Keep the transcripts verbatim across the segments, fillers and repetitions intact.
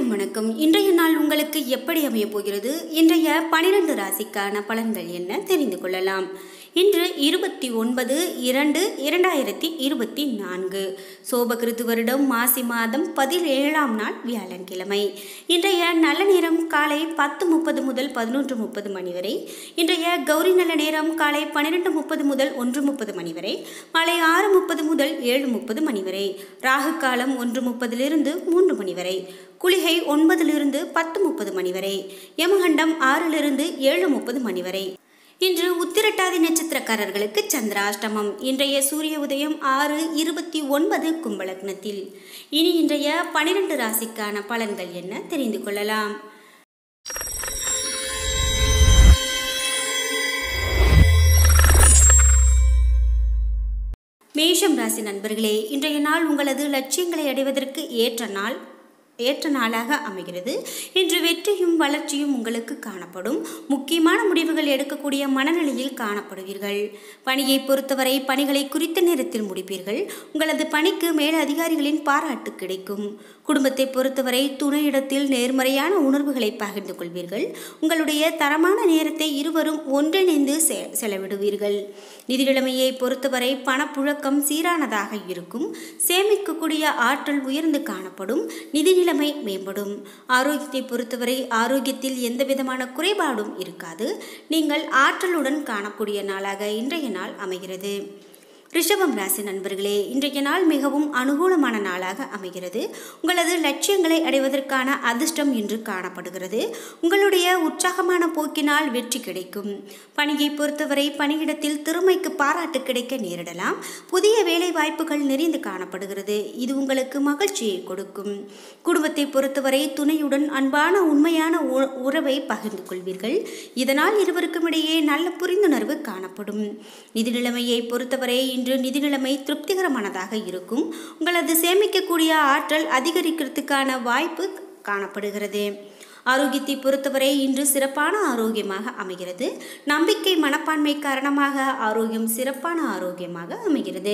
அனைவருக்கும் வணக்கம். இன்றைய நாள் உங்களுக்கு எப்படி அமையப் போகிறது? இன்றைய பனிரெண்டு ராசிக்கான பலன்கள் என்ன தெரிந்து கொள்ளலாம். இன்று இருபத்தி ஒன்பது இரண்டு இரண்டாயிரத்தி இருபத்தி நான்கு சோபகிருது வருடம் மாசி மாதம் பதினேழாம் நாள் வியாழன்கிழமை. இன்றைய நல்ல நேரம் காலை பத்து முப்பது முதல் பதினொன்று முப்பது மணி வரை. இன்றைய கௌரி நல்ல நேரம் காலை பன்னிரெண்டு முப்பது முதல் ஒன்று முப்பது மணி வரை. மாலை ஆறு முப்பது முதல் ஏழு முப்பது மணி வரை. ராகு காலம் ஒன்று முப்பதிலிருந்து மூன்று மணி வரை. குளிகை ஒன்பதிலிருந்து பத்து முப்பது மணி வரை. யமகண்டம் ஆறிலிருந்து ஏழு முப்பது மணி வரை. இன்று உத்திரட்டாதி நட்சத்திரக்காரர்களுக்கு சந்திராஷ்டமம். இன்றைய சூரிய உதயம் ஆறு இருபத்தி ஒன்பது கும்பலக்னத்தில். இனி இன்றைய பனிரெண்டு ராசிக்கான பலன்கள் என்ன தெரிந்து கொள்ளலாம். மேஷம் ராசி நண்பர்களே, இன்றைய நாள் உங்களது லட்சியங்களை அடைவதற்கு ஏற்ற நாள் ஏற்ற நாளாக அமைகிறது. இன்று வெற்றியும் வளர்ச்சியும் உங்களுக்கு காணப்படும். முக்கியமான முடிவுகள் எடுக்கக்கூடிய மனநிலையில் காணப்படுவீர்கள். பணியை பொறுத்தவரை பணிகளை குறித்த நேரத்தில் முடிப்பீர்கள். உங்களது பணிக்கு மேல் அதிகாரிகளின் பாராட்டு கிடைக்கும். குடும்பத்தை பொறுத்தவரை துணையிடத்தில் நேர்மறையான உணர்வுகளை பகிர்ந்து கொள்வீர்கள். உங்களுடைய தரமான நேரத்தை இருவரும் ஒன்றிணைந்து செலவிடுவீர்கள். நிதி நிலைமையை பொறுத்தவரை பணப்புழக்கம் சீரானதாக இருக்கும். சேமிக்கக்கூடிய ஆற்றல் உயர்ந்து காணப்படும். நிதி நிலைமை மேம்படும். ஆரோக்கியத்தை பொறுத்தவரை ஆரோக்கியத்தில் எந்த விதமான குறைபாடும் இருக்காது. நீங்கள் ஆற்றலுடன் காணக்கூடிய நாளாக இன்றைய நாள் அமைகிறது. ரிஷபம் ராசி நண்பர்களே, இன்றைய நாள் மிகவும் அனுகூலமான நாளாக அமைகிறது. உங்களது லட்சியங்களை அடைவதற்கான அதிர்ஷ்டம் இன்று காணப்படுகிறது. உங்களுடைய உற்சாகமான போக்கினால் வெற்றி கிடைக்கும். பணியை பொறுத்தவரை பணியிடத்தில் திறமைக்கு பாராட்டு கிடைக்க நேரிடலாம். புதிய வேலை வாய்ப்புகள் நிறைந்து காணப்படுகிறது. இது உங்களுக்கு மகிழ்ச்சியை கொடுக்கும். குடும்பத்தை பொறுத்தவரை துணையுடன் அன்பான உண்மையான உறவை பகிர்ந்து கொள்வீர்கள். இதனால் இருவருக்கும் இடையே நல்ல புரிந்துணர்வு காணப்படும். நிதி நிலைமையை பொறுத்தவரை இன்று நிதி நிலைமை திருப்திகரமானதாக இருக்கும். உங்களது சேமிக்கக்கூடிய ஆற்றல் அதிகரிக்கிறதுக்கான வாய்ப்பு காணப்படுகிறது. ஆரோக்கியத்தை பொறுத்தவரை இன்று சிறப்பான ஆரோக்கியமாக அமைகிறது. நம்பிக்கை மனப்பான்மை காரணமாக ஆரோக்கியம் சிறப்பான ஆரோக்கியமாக அமைகிறது.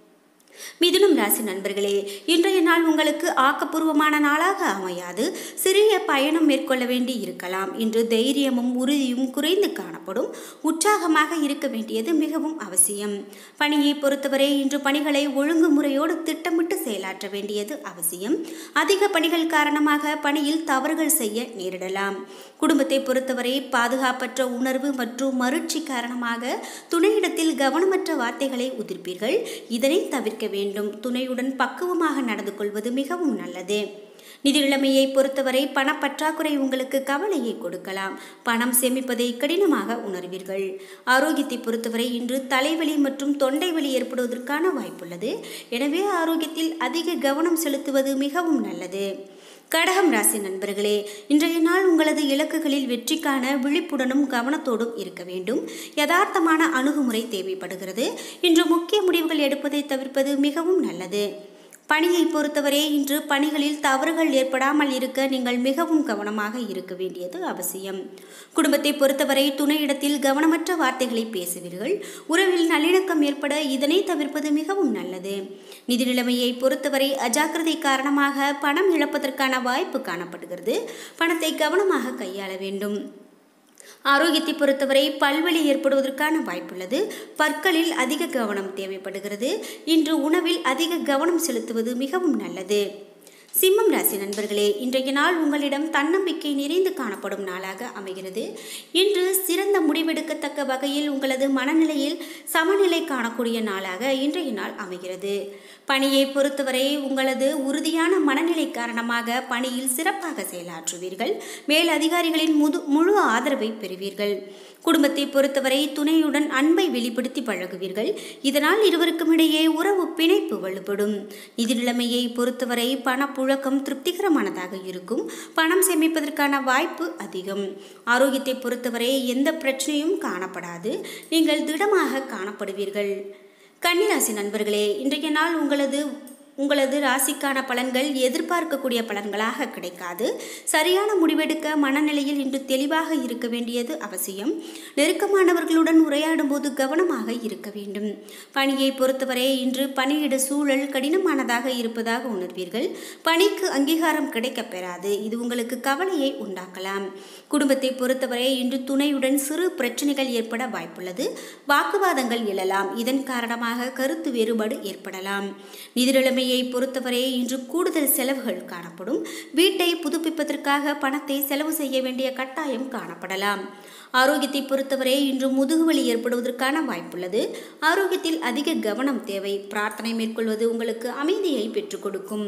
மிதுனம் ராசி நண்பர்களே, இன்றைய நாள் உங்களுக்கு ஆக்கப்பூர்வமான நாளாக அமையாது. சிறிய பயணம் மேற்கொள்ள வேண்டி இருக்கலாம். இன்று தைரியமும் உறுதியும் குறைந்து காணப்படும். உற்சாகமாக இருக்க வேண்டியது மிகவும் அவசியம். பணியை பொறுத்தவரை இன்று பணிகளை ஒழுங்குமுறையோடு திட்டமிட்டு செயலாற்ற வேண்டியது அவசியம். அதிக பணிகள் காரணமாக பணியில் தவறுகள் செய்ய நேரிடலாம். குடும்பத்தை பொறுத்தவரை பாதுகாப்பற்ற உணர்வு மற்றும் மகிழ்ச்சி காரணமாக துணையிடத்தில் கவனமற்ற வார்த்தைகளை உதிர்ப்பீர்கள். இதனை தவிர்க்க வேண்டும். துணையுடன் பக்குவமாக நடந்து கொள்வது மிகவும் நல்லது. நிதி நிலைமையை பொறுத்தவரை பணப்பற்றாக்குறை உங்களுக்கு கவலையை கொடுக்கலாம். பணம் சேமிப்பதை கடினமாக உணர்வீர்கள். ஆரோக்கியத்தை பொறுத்தவரை இன்று தலைவலி மற்றும் தொண்டை வலி ஏற்படுவதற்கான வாய்ப்புள்ளது. எனவே ஆரோக்கியத்தில் அதிக கவனம் செலுத்துவது மிகவும் நல்லது. கடகம் ராசி நண்பர்களே, இன்றைய நாள் உங்களது இலக்குகளில் வெற்றிக்கான விழிப்புடனும் கவனத்தோடும் இருக்க வேண்டும். யதார்த்தமான அணுகுமுறை தேவைப்படுகிறது. இன்று முக்கிய முடிவுகள் எடுப்பதை தவிர்ப்பது மிகவும் நல்லது. பணியை பொறுத்தவரை இன்று பணிகளில் தவறுகள் ஏற்படாமல் இருக்க நீங்கள் மிகவும் கவனமாக இருக்க வேண்டியது அவசியம். குடும்பத்தை பொறுத்தவரை துணையிடத்தில் கவனமற்ற வார்த்தைகளை பேசுவீர்கள். உறவில் நல்லிணக்கம் ஏற்பட இதனை தவிர்ப்பது மிகவும் நல்லது. நிதி நிலைமையை பொறுத்தவரை அஜாக்கிரதை காரணமாக பணம் இழப்பதற்கான வாய்ப்பு காணப்படுகிறது. பணத்தை கவனமாக கையாள வேண்டும். ஆரோக்கியத்தை பொறுத்தவரை பல்வலி ஏற்படுவதற்கான வாய்ப்புள்ளது. பற்களில் அதிக கவனம் தேவைப்படுகிறது. இன்று உணவில் அதிக கவனம் செலுத்துவது மிகவும் நல்லது. சிம்மம் ராசி நண்பர்களே, இன்றைய நாள் உங்களிடம் தன்னம்பிக்கை நிறைந்து காணப்படும் நாளாக அமைகிறது. இன்று சிறந்த முடிவெடுக்கத்தக்க வகையில் உங்களது மனநிலையில் சமநிலை காணக்கூடிய நாளாக இன்றைய நாள் அமைகிறது. பணியை பொறுத்தவரை உங்களது உறுதியான மனநிலை காரணமாக பணியில் சிறப்பாக செயலாற்றுவீர்கள். மேல் அதிகாரிகளின் முது முழு ஆதரவை பெறுவீர்கள். குடும்பத்தை பொறுத்தவரை துணையுடன் அன்பை வெளிப்படுத்தி பழகுவீர்கள். இதனால் இருவருக்கும் இடையே உறவு பிணைப்பு வலுப்படும். நிதி நிலைமையை பொறுத்தவரை பணப்புழக்கம் திருப்திகரமானதாக இருக்கும். பணம் சேமிப்பதற்கான வாய்ப்பு அதிகம். ஆரோக்கியத்தை பொறுத்தவரை எந்த பிரச்சனையும் காணப்படாது. நீங்கள் திடமாக காணப்படுவீர்கள். கன்னிராசி நண்பர்களே, இன்றைய நாள் உங்களது உங்களது ராசிக்கான பலன்கள் எதிர்பார்க்கக்கூடிய பலன்களாக கிடைக்காது. சரியான முடிவெடுக்க மனநிலையில் இன்று தெளிவாக இருக்க வேண்டியது அவசியம். நெருக்கமானவர்களுடன் உரையாடும் போது கவனமாக இருக்க வேண்டும். பணியை பொறுத்தவரை இன்று பணியிட சூழல் கடினமானதாக இருப்பதாக உணர்வீர்கள். பணிக்கு அங்கீகாரம் கிடைக்கப் பெறாது. இது உங்களுக்கு கவலையை உண்டாக்கலாம். குடும்பத்தை பொறுத்தவரை இன்று துணையுடன் சிறு பிரச்சனைகள் ஏற்பட வாய்ப்புள்ளது. வாக்குவாதங்கள் எழலாம். இதன் காரணமாக கருத்து வேறுபாடு ஏற்படலாம். நிதி நிலைமையை பொறுத்தவரை இன்று கூடுதல் செலவுகள் காணப்படும். வீட்டை புதுப்பிப்பதற்காக பணத்தை செலவு செய்ய வேண்டிய கட்டாயம் காணப்படலாம். ஆரோக்கியத்தை பொறுத்தவரை இன்று முதுகுவலி ஏற்படுவதற்கான வாய்ப்புள்ளது. ஆரோக்கியத்தில் அதிக கவனம் தேவை. பிரார்த்தனை மேற்கொள்வது உங்களுக்கு அமைதியை பெற்றுக் கொடுக்கும்.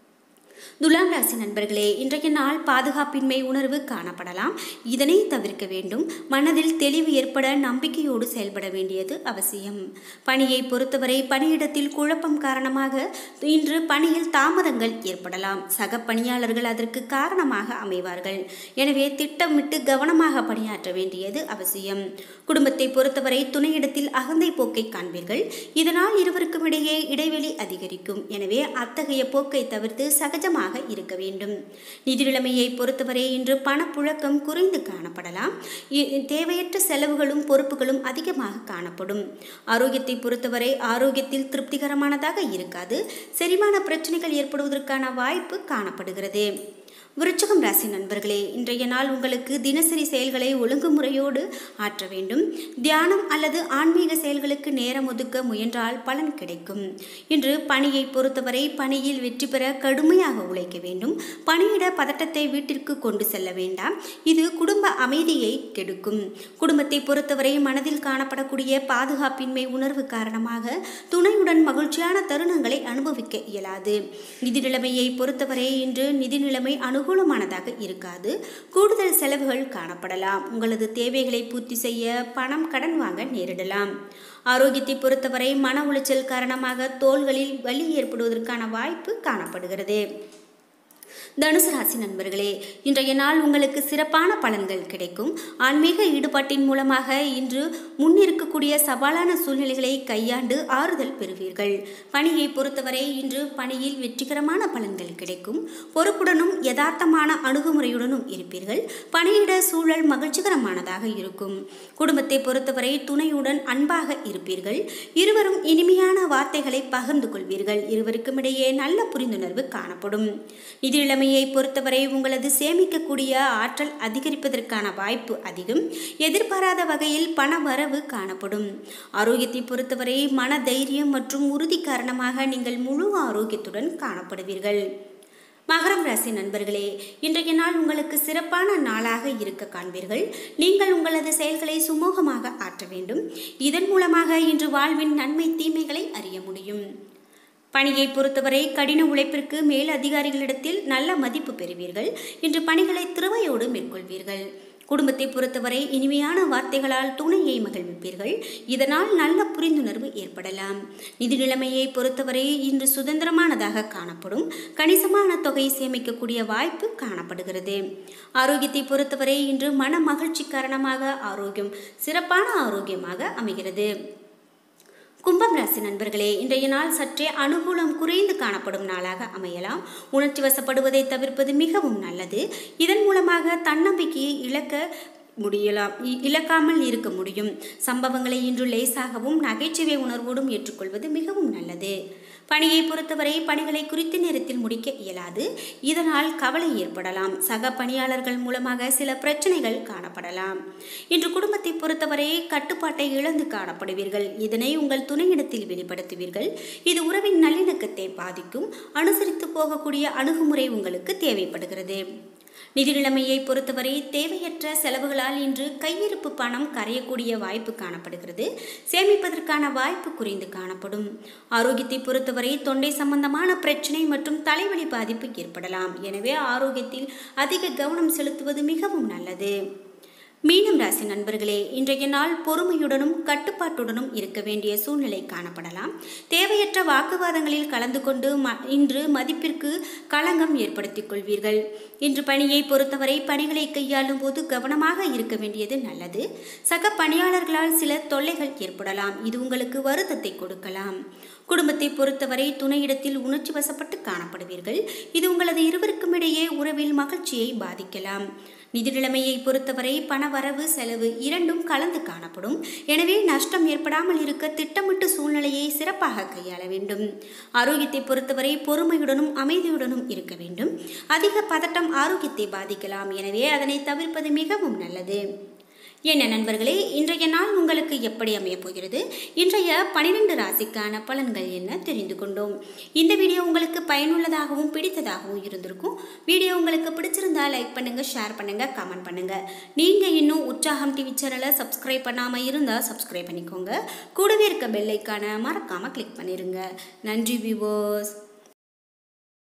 துலாம் ராசி நண்பர்களே, இன்றைய நாள் பாதுகாப்பின்மை உணர்வு காணப்படலாம். இதனை தவிர்க்க வேண்டும். மனதில் தெளிவு ஏற்பட நம்பிக்கையோடு செயல்பட வேண்டியது அவசியம். பணியை பொறுத்தவரை பணியிடத்தில் குழப்பம் காரணமாக இன்று பணியில் தாமதங்கள் ஏற்படலாம். சக பணியாளர்கள் அதற்கு காரணமாக அமைவார்கள். எனவே திட்டமிட்டு கவனமாக பணியாற்ற வேண்டியது அவசியம். குடும்பத்தை பொறுத்தவரை துணையிடத்தில் அகந்தை போக்கை காண்பீர்கள். இதனால் இருவருக்கும் இடையே இடைவெளி அதிகரிக்கும். எனவே அத்தகைய போக்கை தவிர்த்து சகஜமாக இருக்க வேண்டும். நிதி நிலைமையை பொறுத்தவரை இன்று பணப்புழக்கம் குறைந்து காணப்படலாம். தேவையற்ற செலவுகளும் பொறுப்புகளும் அதிகமாக காணப்படும். ஆரோக்கியத்தை பொறுத்தவரை ஆரோக்கியத்தில் திருப்திகரமானதாக இருக்காது. செரிமான பிரச்சனைகள் ஏற்படுவதற்கான வாய்ப்பு காணப்படுகிறது. விருச்சிகம் ராசி நண்பர்களே, இன்றைய நாள் உங்களுக்கு தினசரி செயல்களை ஒழுங்குமுறையோடு ஆற்ற வேண்டும். தியானம் அல்லது ஆன்மீக செயல்களுக்கு நேரம் ஒதுக்க முயன்றால் பலன் கிடைக்கும். இன்று பணியை பொறுத்தவரை பணியில் வெற்றி பெற கடுமையாக உழைக்க வேண்டும். பணியிட பதட்டத்தை வீட்டிற்கு கொண்டு செல்ல வேண்டாம். இது குடும்ப அமைதியை கெடுக்கும். குடும்பத்தை பொறுத்தவரை மனதில் காணப்படக்கூடிய பாதுகாப்பின்மை உணர்வு காரணமாக துணையுடன் மகிழ்ச்சியான தருணங்களை அனுபவிக்க இயலாது. நிதி நிலைமையை பொறுத்தவரை இன்று நிதி நிலைமை அனு அனுகூலமானதாக இருக்காது. கூடுதல் செலவுகள் காணப்படலாம். உங்களது தேவைகளை பூர்த்தி செய்ய பணம் கடன் வாங்க நேரிடலாம். ஆரோக்கியத்தை பொறுத்தவரை மன உளைச்சல் காரணமாக தோள்களில் வலி ஏற்படுவதற்கான வாய்ப்பு காணப்படுகிறது. தனுசு ராசி நண்பர்களே, இன்றைய நாள் உங்களுக்கு சிறப்பான பலன்கள் கிடைக்கும். ஆன்மீக ஈடுபாட்டின் மூலமாக இன்று முன்னிருக்கக்கூடிய சவாலான சூழ்நிலைகளை கையாண்டு ஆறுதல் பெறுவீர்கள். பணியை பொறுத்தவரை இன்று பணியில் வெற்றிகரமான பலன்கள் கிடைக்கும். பொறுப்புடனும் யதார்த்தமான அணுகுமுறையுடனும் இருப்பீர்கள். பணியிட சூழல் மகிழ்ச்சிகரமானதாக இருக்கும். குடும்பத்தை பொறுத்தவரை துணையுடன் அன்பாக இருப்பீர்கள். இருவரும் இனிமையான வார்த்தைகளை பகிர்ந்து கொள்வீர்கள். இருவருக்கும் இடையே நல்ல புரிந்துணர்வு காணப்படும். நிதி நிலைமையை பொறுத்தவரை உங்களது சேமிக்கக்கூடிய ஆற்றல் அதிகரிப்பதற்கான வாய்ப்பு அதிகம். எதிர்பாராத வகையில் பண வரவு காணப்படும். ஆரோக்கியத்தை பொறுத்தவரை மன தைரியம் மற்றும் உறுதி காரணமாக நீங்கள் முழு ஆரோக்கியத்துடன் காணப்படுவீர்கள். மகரம் ராசி நண்பர்களே, இன்றைய நாள் உங்களுக்கு சிறப்பான நாளாக இருக்க காண்பீர்கள். நீங்கள் உங்களது செயல்களை சுமூகமாக ஆற்ற வேண்டும். இதன் மூலமாக இன்று வாழ்வின் நன்மை தீமைகளை அறிய முடியும். பணியை பொறுத்தவரை கடின உழைப்பிற்கு மேல் அதிகாரிகளிடத்தில் நல்ல மதிப்பு பெறுவீர்கள். இன்று பணிகளை திறமையோடு மேற்கொள்வீர்கள். குடும்பத்தை பொறுத்தவரை இனிமையான வார்த்தைகளால் துணையை மகிழ்விப்பீர்கள். இதனால் நல்ல புரிந்துணர்வு ஏற்படலாம். நிதி நிலைமையை பொறுத்தவரை இன்று சுதந்திரமானதாக காணப்படும். கணிசமான தொகை சேமிக்கக்கூடிய வாய்ப்பு காணப்படுகிறது. ஆரோக்கியத்தை பொறுத்தவரை இன்று மன மகிழ்ச்சி காரணமாக ஆரோக்கியம் சிறப்பான ஆரோக்கியமாக அமைகிறது. கும்பம் ராசி நண்பர்களே, இன்றைய நாள் சற்றே அனுகூலம் குறைந்து காணப்படும் நாளாக அமையலாம். உணர்ச்சி வசப்படுவதை தவிர்ப்பது மிகவும் நல்லது. இதன் மூலமாக தன்னம்பிக்கையை இழக்க முடியலாம் இழக்காமல் இருக்க முடியும். சம்பவங்களை இன்று லேசாகவும் நகைச்சுவை உணர்வோடும் ஏற்றுக்கொள்வது மிகவும் நல்லது. பணியை பொறுத்தவரை பணிகளை குறித்த நேரத்தில் முடிக்க இயலாது. இதனால் கவலை ஏற்படலாம். சக பணியாளர்கள் மூலமாக சில பிரச்சனைகள் காணப்படலாம். இன்று குடும்பத்தை பொறுத்தவரை கட்டுப்பாட்டை இழந்து காணப்படுவீர்கள். இதனை உங்கள் துணையிடத்தில் வெளிப்படுத்துவீர்கள். இது உறவின் நல்லிணக்கத்தை பாதிக்கும். அனுசரித்து போகக்கூடிய அணுகுமுறை உங்களுக்கு தேவைப்படுகிறது. நிதி நிலைமையை பொறுத்தவரை தேவையற்ற செலவுகளால் இன்று கையிருப்பு பணம் கரையக்கூடிய வாய்ப்பு காணப்படுகிறது. சேமிப்பதற்கான வாய்ப்பு குறைந்து காணப்படும். ஆரோக்கியத்தை பொறுத்தவரை தொண்டை சம்பந்தமான பிரச்சனை மற்றும் தலைவலி பாதிப்பு ஏற்படலாம். எனவே ஆரோக்கியத்தில் அதிக கவனம் செலுத்துவது மிகவும் நல்லது. மீனம் ராசி நண்பர்களே, இன்றைய நாள் பொறுமையுடனும் கட்டுப்பாட்டுடனும் இருக்க வேண்டிய சூழ்நிலை காணப்படலாம். தேவையற்ற வாக்குவாதங்களில் கலந்து கொண்டு ம இன்று மதிப்பிற்கு களங்கம் ஏற்படுத்திக் கொள்வீர்கள். இன்று பணியை பொறுத்தவரை பணிகளை கையாளும் போது கவனமாக இருக்க வேண்டியது நல்லது. சக பணியாளர்களால் சில தொல்லைகள் ஏற்படலாம். இது உங்களுக்கு வருத்தத்தை கொடுக்கலாம். குடும்பத்தை பொறுத்தவரை துணையிடத்தில் உணர்ச்சி வசப்பட்டு காணப்படுவீர்கள். இது உங்களது இருவருக்கும் இடையே உறவில் மகிழ்ச்சியை பாதிக்கலாம். நிதி நிலைமையை பொறுத்தவரை பண வரவு செலவு இரண்டும் கலந்து காணப்படும். எனவே நஷ்டம் ஏற்படாமல் இருக்க திட்டமிட்டு சூழ்நிலையை சிறப்பாக கையாள வேண்டும். ஆரோக்கியத்தை பொறுத்தவரை பொறுமையுடனும் அமைதியுடனும் இருக்க வேண்டும். அதிக பதட்டம் ஆரோக்கியத்தை பாதிக்கலாம். எனவே அதனை தவிர்ப்பது மிகவும் நல்லது. என்ன நண்பர்களே, இன்றைய நாள் உங்களுக்கு எப்படி அமைய போகிறது? இன்றைய பனிரெண்டு ராசிக்கான பலன்கள் என்ன தெரிந்து கொண்டோம். இந்த வீடியோ உங்களுக்கு பயனுள்ளதாகவும் பிடித்ததாகவும் இருந்திருக்கும். வீடியோ உங்களுக்கு பிடிச்சிருந்தா லைக் பண்ணுங்க, ஷேர் பண்ணுங்க, கமெண்ட் பண்ணுங்க. நீங்க இன்னும் உற்சாகம் டிவி சேனலை சப்ஸ்கிரைப் பண்ணாம இருந்தா சப்ஸ்கிரைப் பண்ணிக்கோங்க. கூடவே இருக்க பெல் ஐகானை மறக்காம கிளிக் பண்ணிருங்க. நன்றி வியூவர்ஸ்.